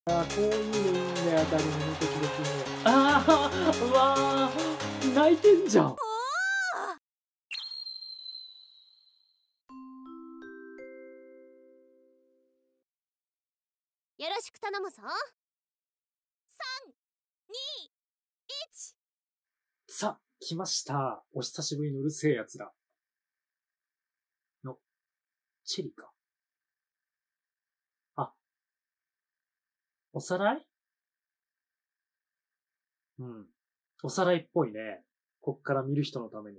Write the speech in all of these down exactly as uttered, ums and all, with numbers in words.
ああ、こういうのいいんだよ、当たり前の時々に。ああ、うわー、泣いてんじゃん。 よろしく頼むぞ。さん、に、いち。 さあ、来ました。お久しぶりのうるせえ奴ら。の、チェリか。あ、おさらい？うん。おさらいっぽいね。こっから見る人のために。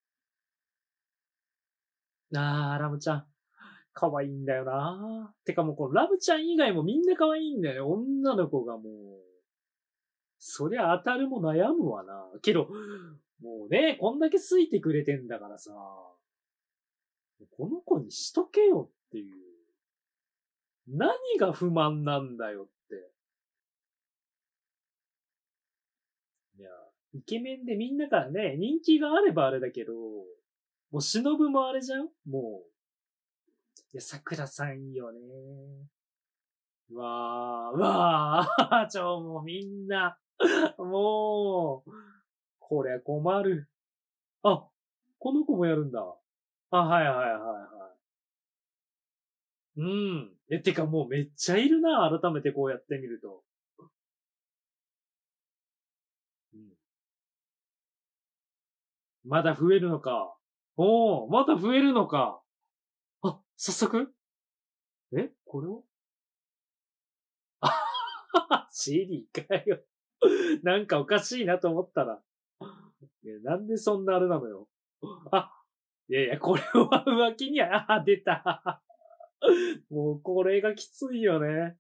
あー、ラムちゃん。可愛いんだよな。てかもうこのラムちゃん以外もみんな可愛いんだよね。女の子がもう。そりゃ当たるも悩むわな。けど、もうね、こんだけ好いてくれてんだからさ。この子にしとけよっていう。何が不満なんだよって。いや、イケメンでみんなからね、人気があればあれだけど、もう忍もあれじゃんもう。いや、桜さんいいよね。うわー、うわー、ちょ、もうみんな、もう、こりゃ困る。あ、この子もやるんだ。あ、はいはいはいはい。うん。え、てかもうめっちゃいるな、改めてこうやってみると。うん、まだ増えるのか。おー、まだ増えるのか。あ、早速えこれをシリかよ。なんかおかしいなと思ったら。いやなんでそんなあれなのよ。あ、いやいや、これは浮気には、あ、出た。もうこれがきついよね。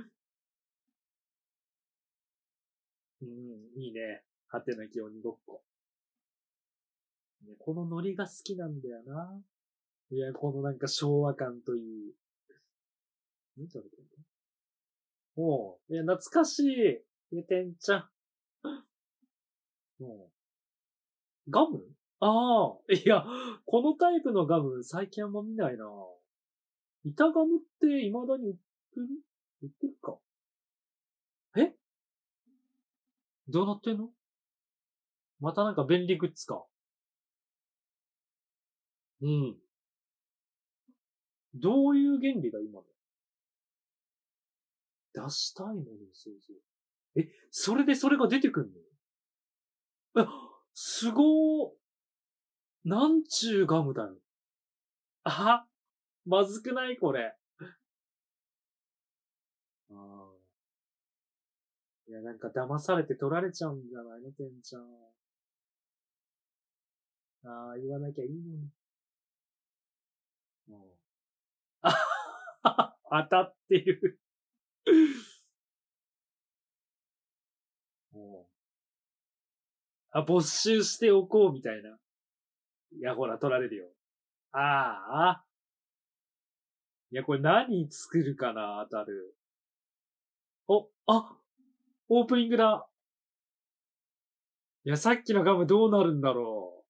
うん、いいね。はてなき鬼ごっこ。ね、このノリが好きなんだよな。いや、このなんか昭和感といい。何食べてんの？おう。いや、懐かしい。いや、てんちゃん。もう。ガム？ああ。いや、このタイプのガム、最近あんま見ないな。板ガムって未だに売ってる？売ってるか？え？どうなってんの？またなんか便利グッズか。うん。どういう原理が今の？出したいものにそうそう。え、それでそれが出てくんの？え、すごー。なんちゅうガムだよ。あ、まずくないこれ。ああ。いや、なんか騙されて取られちゃうんじゃないのてんちゃん。ああ、言わなきゃいいのに。うん、あ当たってる。もうあ、没収しておこうみたいな。いや、ほら、取られるよ。ああ。いや、これ何作るかな、当たる。お、あ、オープニングだ。いや、さっきのガムどうなるんだろ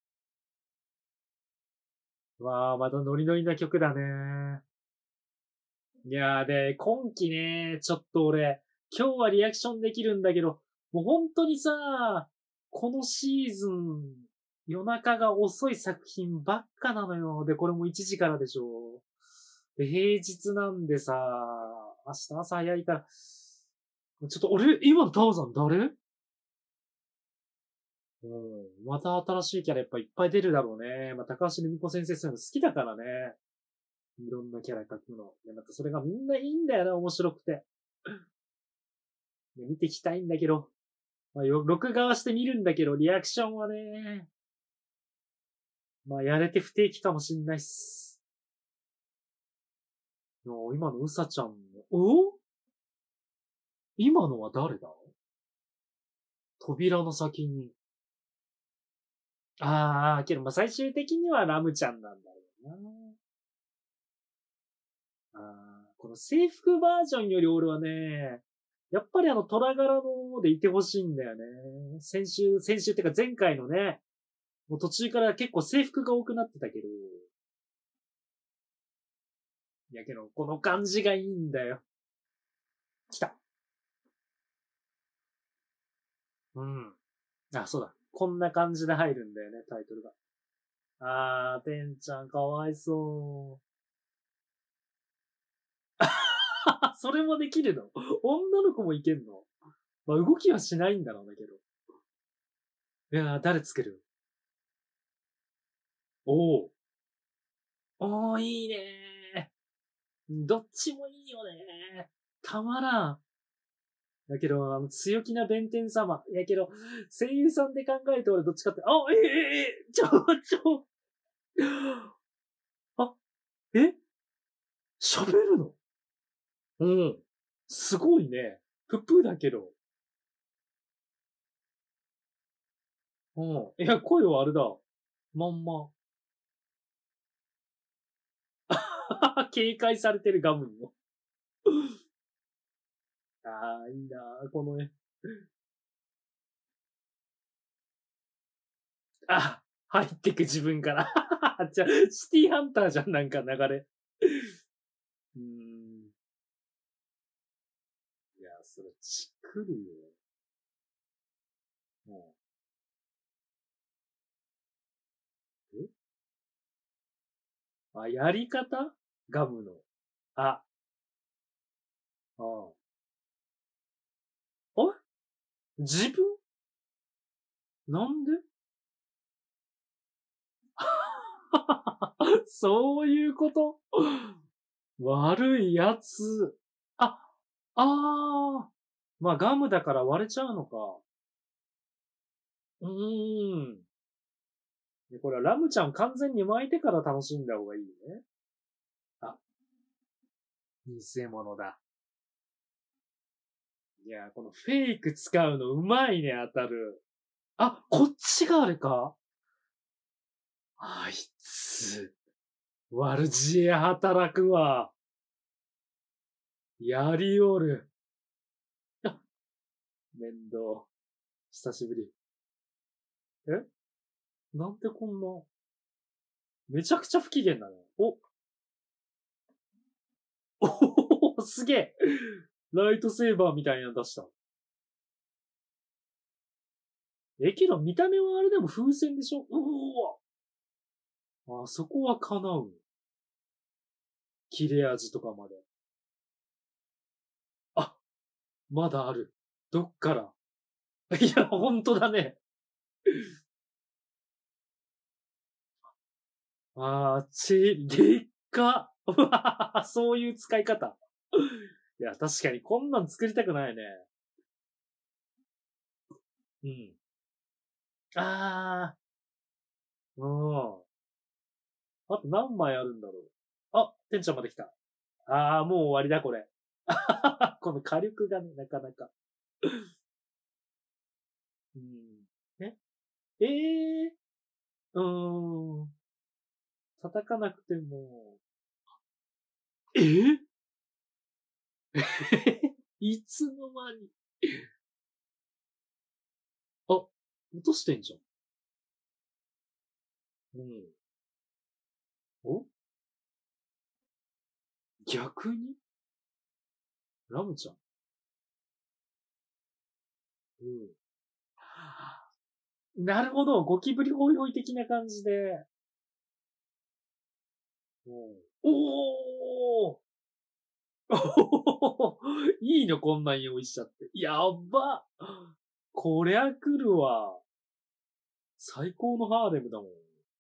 う。わあ、またノリノリな曲だね。いやー、で、今期ね、ちょっと俺、今日はリアクションできるんだけど、もう本当にさ、このシーズン、夜中が遅い作品ばっかなのよ。で、これもいちじからでしょ。で、平日なんでさ、明日朝早いから、ちょっと俺、今のタオさん誰？うん。また新しいキャラやっぱいっぱい出るだろうね。まあ、高橋留美子先生そういうの好きだからね。いろんなキャラ描くの。いや、またそれがみんないいんだよな、面白くて。見ていきたいんだけど。まあ、よ、録画はして見るんだけど、リアクションはね、まあ、やれて不定期かもしんないっす。いや今のうさちゃんの、お？今のは誰だ？扉の先に。ああ、けどまあ最終的にはラムちゃんなんだろうな。ああ、この制服バージョンより俺はね、やっぱりあの虎柄の方でいてほしいんだよね。先週、先週ってか前回のね、もう途中から結構制服が多くなってたけど、いやけど、この感じがいいんだよ。来た。 うん。あ、そうだ。こんな感じで入るんだよね、タイトルが。あー、てんちゃんかわいそう。それもできるの？女の子もいけんの？まあ、動きはしないんだろうだけど。いやー、誰つける？おー。おー、いいねー。どっちもいいよねー。たまらん。だけど、あの、強気な弁天様。やけど、声優さんで考えて俺どっちかって、あ、ええええちょ、ちょ、あ、え喋るの？うん。すごいね。プップーだけど。うん。いや、声はあれだ。まんま。警戒されてるガムにも。ああ、いいなーこの絵。あ、入ってく自分から。じゃあ、シティハンターじゃん、なんか流れ。うーん。いや、それ、チクるよ。もう。えあ、やり方ガムの。あ、ああ。あ自分なんで？そういうこと？悪いやつ。あ、ああ。まあガムだから割れちゃうのか。うーん。でこれはラムちゃん完全に巻いてから楽しんだ方がいいね。あ、偽物だ。いや、このフェイク使うのうまいね、当たる。あ、こっちがあれか？あいつ、悪知恵働くわ。やりおる。あ、面倒。久しぶり。えなんでこんな、めちゃくちゃ不機嫌だね。お、おおすげえ。ライトセーバーみたいなの出した。え、けど見た目はあれでも風船でしょ？うおわ。あ、そこは叶う。切れ味とかまで。あ、まだある。どっから？いや、ほんとだね。あー、ち、でっか。うわそういう使い方。いや、確かにこんなん作りたくないね。うん。あー、うん。あと何枚あるんだろう。あ、てんちゃんまで来た。あー、もう終わりだ、これ。この火力がね、なかなか。うん。えええー、うーん。叩かなくても。えいつの間に。あ、落としてんじゃん。うん。お逆にラムちゃん。うん。なるほど。ゴキブリホイホイ的な感じで。うん、おーおーいいのこんなん用意しちゃって。やっば。こりゃ来るわ。最高のハーレムだもん。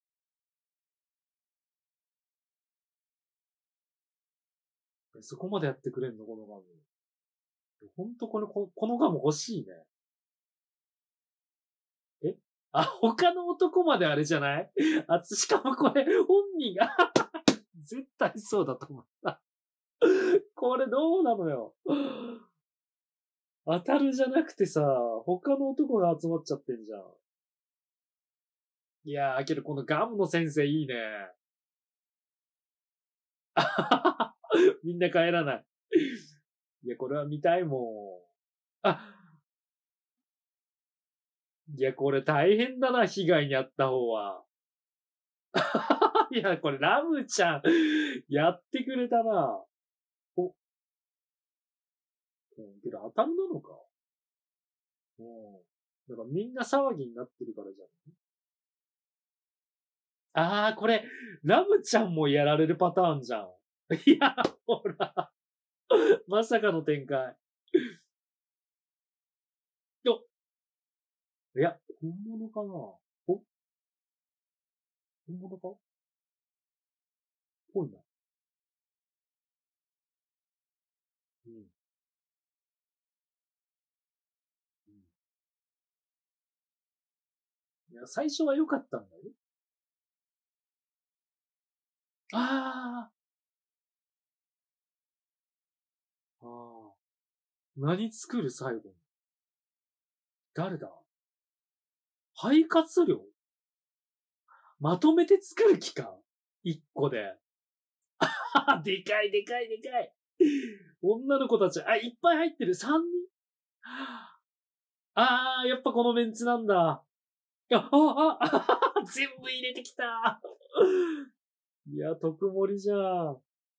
そこまでやってくれんのこのガム。ほんとこの、ここのガム欲しいね。えあ、他の男まであれじゃない？あ、しかもこれ、本人が絶対そうだと思った。これどうなのよ。当たるじゃなくてさ、他の男が集まっちゃってんじゃん。いやー、けどこのガムの先生いいね。みんな帰らない。いや、これは見たいもん。あ、いや、これ大変だな、被害に遭った方は。いや、これラムちゃん、やってくれたな。お、うん、けど当たりなのか？うん。 だからみんな騒ぎになってるからじゃん。あー、これ、ラムちゃんもやられるパターンじゃん。いや、ほら。まさかの展開。よいや、本物かなお本物かぽいな。うん。うん、いや、最初は良かったんだよ。ああ。ああ。何作る最後に。誰だ肺活量まとめて作る気か一個で。でかいでかいでかい。女の子たち、あ、いっぱい入ってる。さんにんああ、やっぱこのメンツなんだ。あ、あ、あ、全部入れてきた。いや、特盛りじゃん。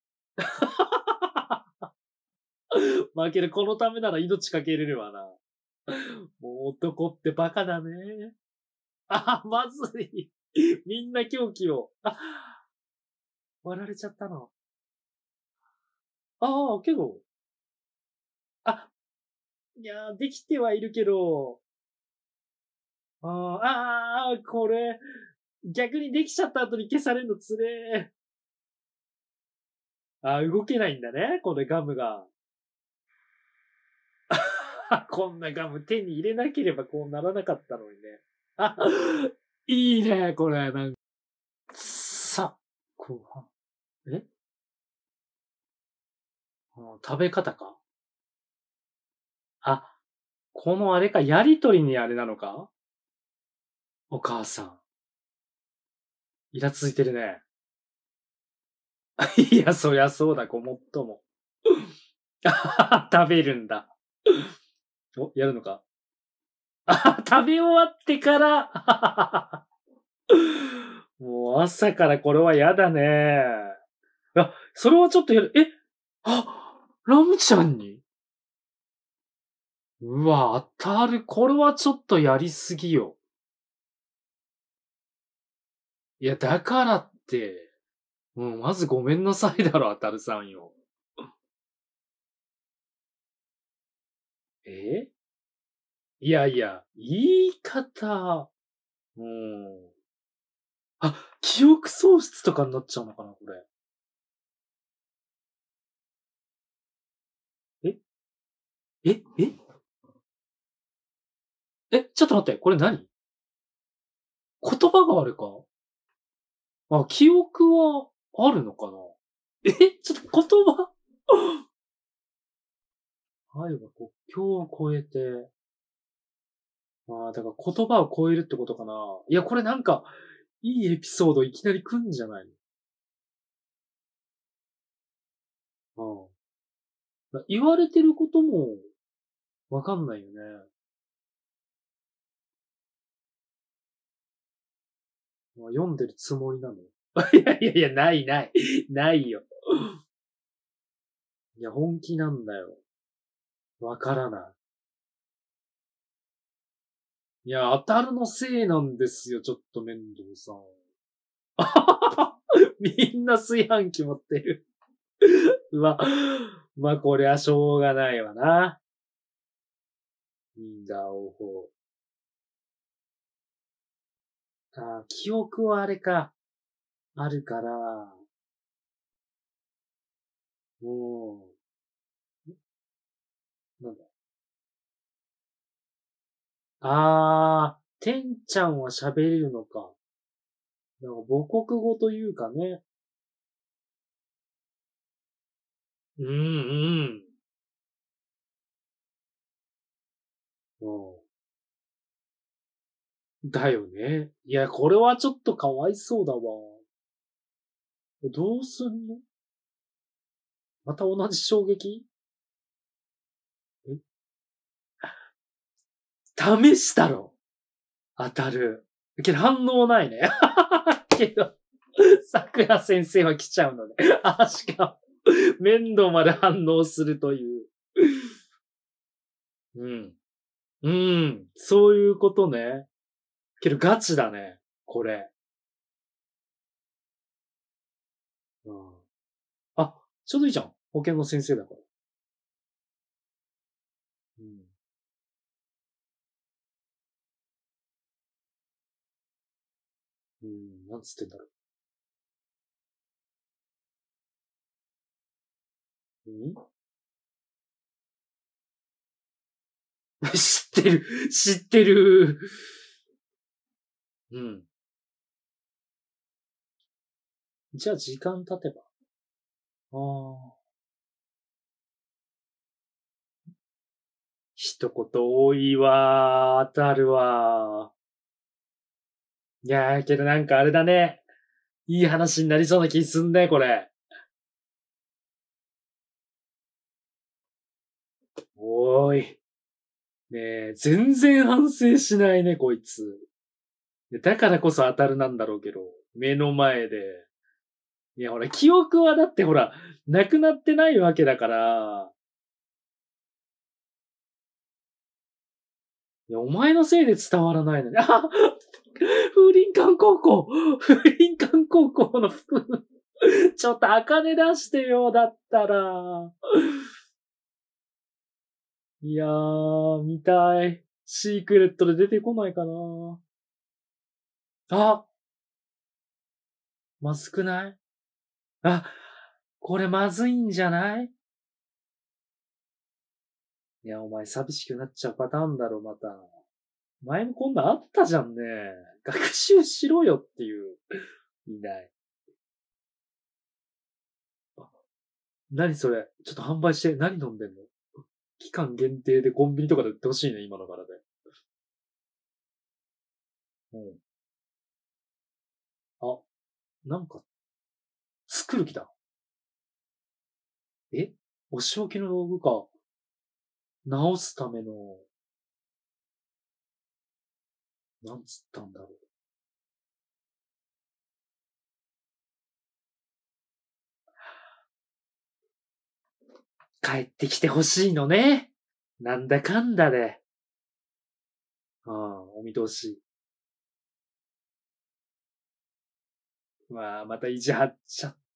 負ける、このためなら命かけれるわな。もう男ってバカだね。あ、まずい。みんな狂気を。あ、割られちゃったな。ああ、けど。あ、いやー、できてはいるけど。ああ、あーこれ、逆にできちゃった後に消されるのつれー。あー動けないんだね、これガムが。こんなガム手に入れなければこうならなかったのにね。あ、いいね、これ、なんか。さ、後半。え食べ方か。あ、このあれか、やりとりにあれなのかお母さん。イラついてるね。いや、そりゃそうだ、ごもっとも。食べるんだ。お、やるのかあ食べ終わってからもう朝からこれはやだね。あ、それはちょっとやる。えあ、ラムちゃんにうわ、当たる。これはちょっとやりすぎよ。いや、だからって、もうまずごめんなさいだろ、当たるさんよ。えいやいや、言い方。うん。あ、記憶喪失とかになっちゃうのかな、これ。ええええ、ちょっと待って、これ何言葉があるかあ、記憶はあるのかなえちょっと言葉愛は国境を越えて、ああ、だから言葉を超えるってことかな。いや、これなんか、いいエピソードいきなり来んじゃないのうん。言われてることも、わかんないよね。まあ、読んでるつもりなの。いやいやいや、ないない。ないよ。いや、本気なんだよ。わからない。いや、当たるのせいなんですよ、ちょっと面倒さん。みんな炊飯器持ってる。うわ、まあ、こりゃしょうがないわな。いいんだ、おほ。あ、記憶はあれか。あるから、もう、なんだ。あー、てんちゃんは喋れるのか。なんか母国語というかね。うんうん。うん。だよね。いや、これはちょっとかわいそうだわ。どうすんのまた同じ衝撃え試したろ当たる。けど反応ないね。けど、桜先生は来ちゃうので。あ、しかも、面倒まで反応するという。うん。 うん。そういうことね。けどガチだね。これ。うん。あ、ちょうどいいじゃん。保健の先生だから。うん。うん。なんつってんだろう。うん知ってる。知ってる。うん。じゃあ時間経てば。ああ。一言多いわ。当たるわ。いやー、けどなんかあれだね。いい話になりそうな気すんね、これ。おーい。ねえ、全然反省しないね、こいつ。だからこそ当たるなんだろうけど、目の前で。いや、ほら、記憶はだってほら、なくなってないわけだから、いや、お前のせいで伝わらないのに。あ風林館高校風林館高校の服ちょっと茜出してよ、だったら。いやー、見たい。シークレットで出てこないかな。あ、まずくない？あ、これまずいんじゃない？いや、お前寂しくなっちゃうパターンだろ、また。前もこんなんあったじゃんね。学習しろよっていう。いない。あ、何それ？ちょっと販売して、何飲んでんの？期間限定でコンビニとかで売ってほしいね、今の柄で。うん。あ、なんか、作る気だ。え？お仕置きの道具か。直すための、なんつったんだろう。帰ってきてほしいのね。なんだかんだで。ああ、お見通し。まあ、また意地張っちゃって。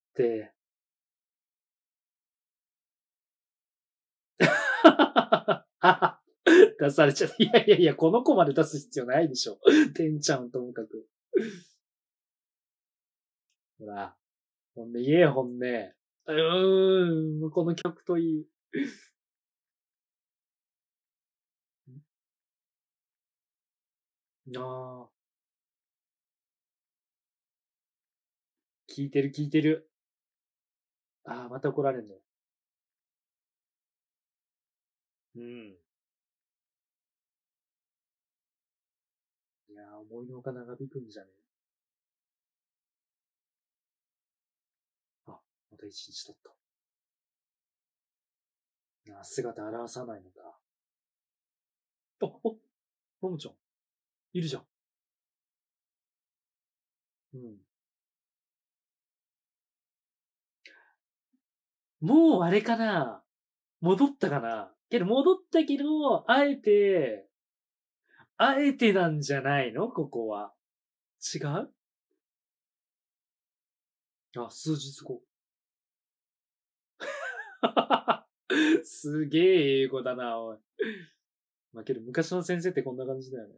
出されちゃった。いやいやいや、この子まで出す必要ないでしょ。てんちゃんともかく。ほら、ほんで言え、ほんで。うーん、この曲といい。ああ、聞いてる聞いてる。ああ、また怒られんの。うん。いやー、思いのほか長引くんじゃね？あ、また一日経った。あ、姿現さないのか。あ、お、ロムちゃん、いるじゃん。うん。もうあれかな？戻ったかな？けど戻ったけど、あえて、あえてなんじゃないのここは。違う？あ、数日後。すげえ英語だな、おい。まあ、けど昔の先生ってこんな感じだよね。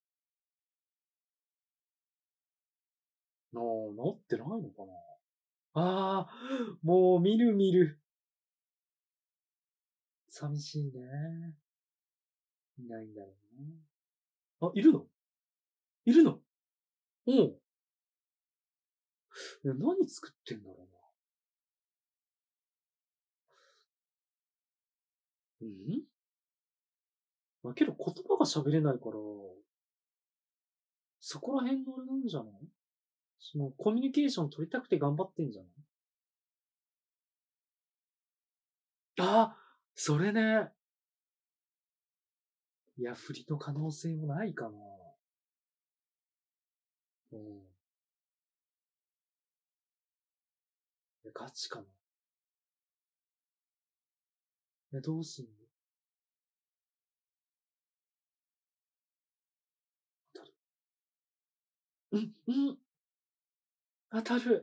なあ、なってないのかな？ああ、もう見る見る。寂しいね。いないんだろうな。あ、いるの？いるの？うん。いや、何作ってんだろうな。うんまあ、けど言葉が喋れないから、そこら辺のあれなんじゃない？その、コミュニケーション取りたくて頑張ってんじゃない？ああ、それね。いや、振りの可能性もないかな。うん。いや、ガチかな。え、どうすんの？ うん、うん。当たる。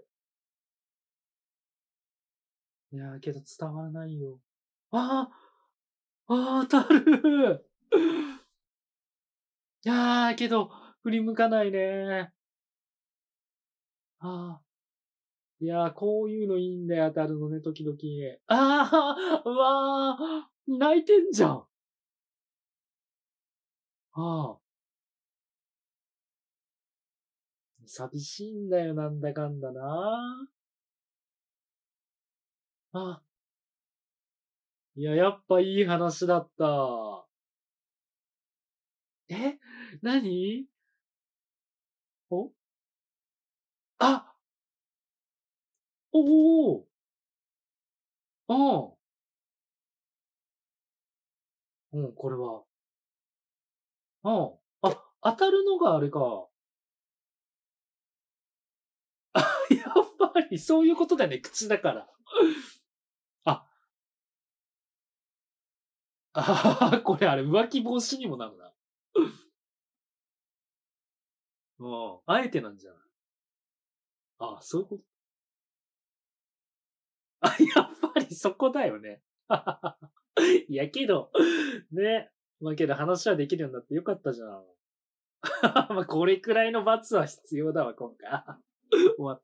いやー、けど伝わらないよ。ああ、ああ、当たる。いやー、けど、振り向かないね。ああ。いやー、こういうのいいんだよ、当たるのね、時々。ああ、うわー、泣いてんじゃん。ああ。寂しいんだよ、なんだかんだな。あ、いや、やっぱいい話だった。え、なに？お、あ、おお、うん、うん、これは。うん。あ、当たるのがあれか。やっぱりそういうことだよね、口だから。あ、ああ、これあれ浮気防止にもなるな。うん、あえてなんじゃない？あ、そういうこと。あ、やっぱりそこだよね。いやけど、ね。まあけど話はできるようになってよかったじゃん。まあこれくらいの罰は必要だわ、今回。終わった。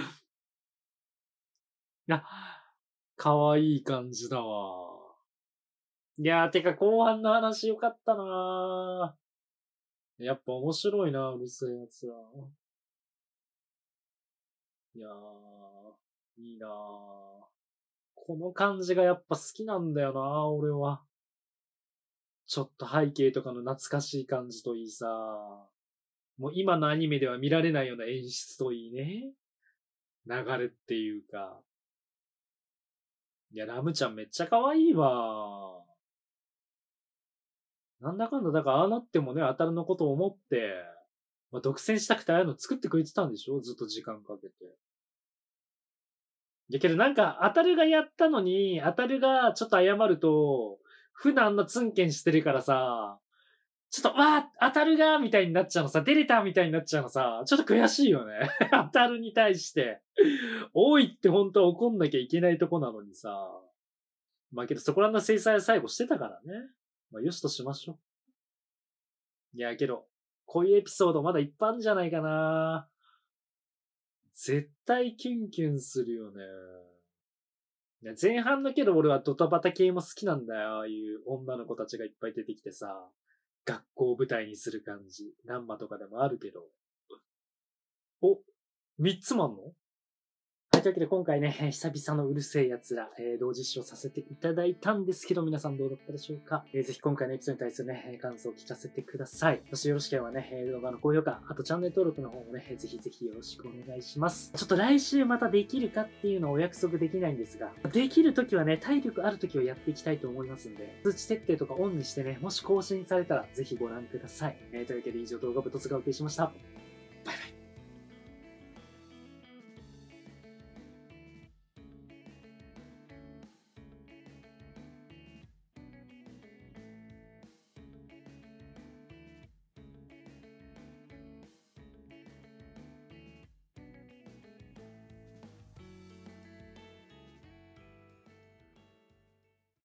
いや、可愛い感じだわ。いやー、てか後半の話よかったなー。やっぱ面白いな、うるせえやつら。いやー、いいなー。この感じがやっぱ好きなんだよな、俺は。ちょっと背景とかの懐かしい感じといいさ。もう今のアニメでは見られないような演出といいね。流れっていうか。いや、ラムちゃんめっちゃ可愛いわ。なんだかんだ、だからああなってもね、当たるのことを思って、まあ、独占したくてああいうの作ってくれてたんでしょ？ずっと時間かけて。いやけどなんか、当たるがやったのに、当たるがちょっと謝ると、普段あんなツンケンしてるからさ、ちょっと、わー当たるがみたいになっちゃうのさ、デレタみたいになっちゃうのさ、ちょっと悔しいよね。当たるに対して。多いって本当は怒んなきゃいけないとこなのにさ。まあけどそこらの制裁は最後してたからね。まあよしとしましょう。いやけど、こういうエピソードまだいっぱいあるんじゃないかな。絶対キュンキュンするよね。いや前半だけど俺はドタバタ系も好きなんだよ。ああいう女の子たちがいっぱい出てきてさ。学校を舞台にする感じ。ランマとかでもあるけど。お、三つもあんの？はい、というわけで今回ね、久々のうるせえ奴ら、えー、同時視聴させていただいたんですけど、皆さんどうだったでしょうか？えー、ぜひ今回のエピソードに対するね、感想を聞かせてください。そしてよろしければね、動画の高評価、あとチャンネル登録の方もね、ぜひぜひよろしくお願いします。ちょっと来週またできるかっていうのをお約束できないんですが、できるときはね、体力あるときはやっていきたいと思いますんで、通知設定とかオンにしてね、もし更新されたらぜひご覧ください。えー、というわけで以上動画部突がお送りしました。